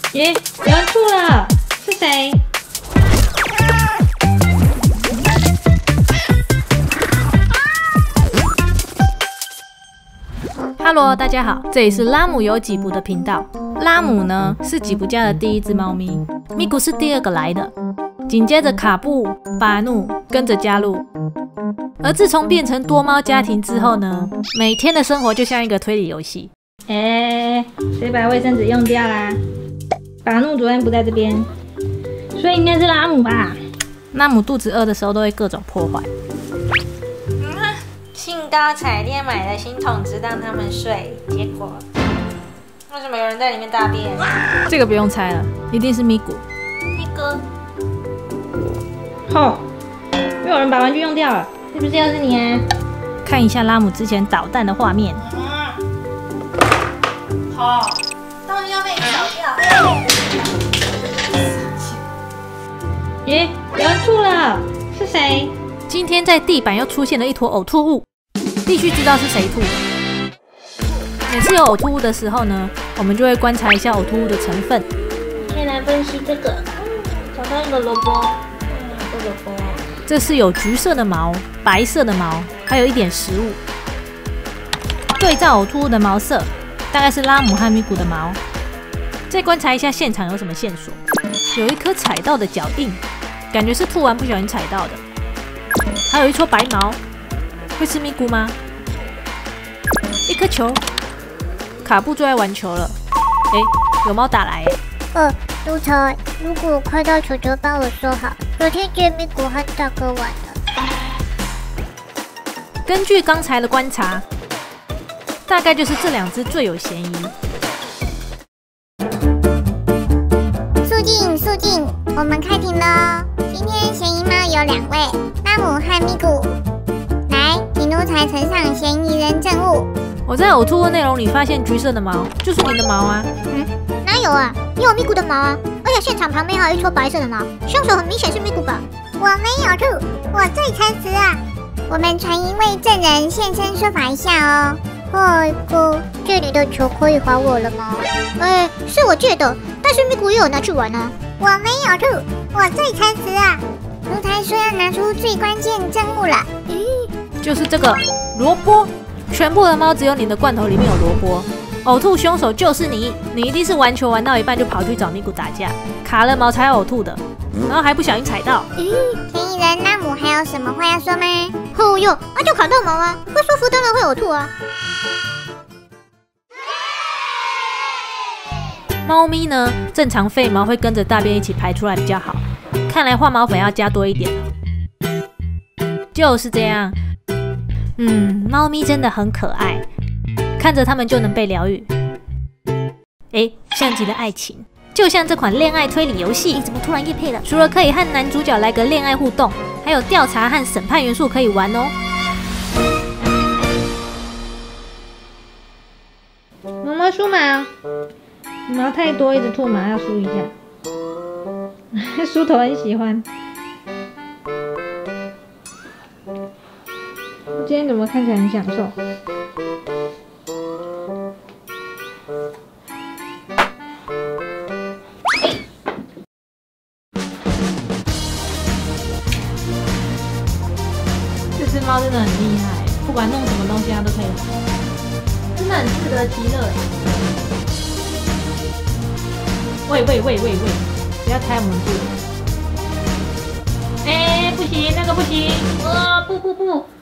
咦，有人吐了，是谁 ？Hello， 大家好，这里是拉姆有几步的频道。拉姆呢是几步家的第一只猫咪，咪咕是第二个来的，紧接着卡布、巴努跟着加入。而自从变成多猫家庭之后呢，每天的生活就像一个推理游戏。 谁把卫生纸用掉啦？巴努昨天不在这边，所以应该是拉姆吧？ 拉姆肚子饿的时候都会各种破坏。 兴高采烈买了新桶子让他们睡，结果为什么有人在里面大便？ 这个不用猜了，一定是咪咕。 咪咕， 又有人把玩具用掉了，是不是又是你啊？ 看一下拉姆之前捣蛋的画面。 终于要被你扫掉。 咦，有人吐了，是谁？ 今天在地板又出现了一坨呕吐物，必须知道是谁吐的。每次有呕吐物的时候呢，我们就会观察一下呕吐物的成分。 先来分析这个，找到一个萝卜，这萝卜， 这是有橘色的毛、白色的毛，还有一点食物。对照呕吐物的毛色，大概是拉姆和咪咕的毛。再观察一下现场有什么线索，有一颗踩到的脚印，感觉是吐完不小心踩到的。还有一撮白毛，会是咪咕吗？一颗球，卡布最爱玩球了。有猫打来督察，如果快到球就帮我收好，昨天接咪咕和大哥玩的。 根据刚才的观察，大概就是这两只最有嫌疑。 肃静，我们开庭了。今天嫌疑猫有2位，拉姆和咪咕。来，请奴才呈上嫌疑人证物。 我在呕吐物内容里发现橘色的毛，就是你的毛啊？ 哪有啊？也有咪咕的毛啊！而且现场旁边还有一撮白色的毛，凶手很明显是咪咕吧？我没有吐，我最诚实啊！我们传一位证人现身说法一下哦。这里的球可以还我了吗？是我借的，但是咪咕也有拿去玩啊。我没有吐，我最诚实啊！奴才说要拿出最关键证物了。 就是这个萝卜，全部的猫只有你的罐头里面有萝卜。呕吐凶手就是你，你一定是玩球玩到一半就跑去找咪咕打架，卡了毛才呕吐的，然后还不小心踩到。 嫌疑人拉姆还有什么话要说吗？就卡到毛啊，不舒服当然会呕吐啊。 猫咪呢，正常废毛会跟着大便一起排出来比较好，看来换毛粉要加多一点了。就是这样，猫咪真的很可爱，看着它们就能被疗愈。像极了爱情，就像这款恋爱推理游戏。 你怎么突然业配了？ 除了可以和男主角来个恋爱互动，还有调查和审判元素可以玩哦。 毛梳毛，毛太多一直吐毛，要梳一下。梳头很喜欢。今天怎么看起来很享受？这只猫真的很厉害，不管弄什么东西它都可以玩，真的很自得其乐。喂，不要踩我们布。不行，那个不行。不。